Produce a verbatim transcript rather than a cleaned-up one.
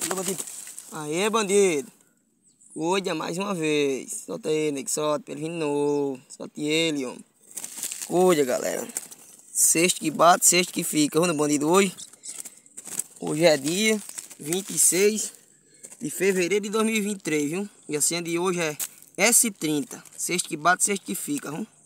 Solta, bandido. Aê, bandido. Cuida mais uma vez. Solta ele, nego. Solta pra ele vir de novo. Solte ele, homem. Cuida, galera. Sexto que bate, sexto que fica. Vamos, bandido, hoje. Hoje é dia vinte e seis de fevereiro de dois mil e vinte e três, viu? E a senha de hoje é S trinta. Sexto que bate, sexto que fica, viu?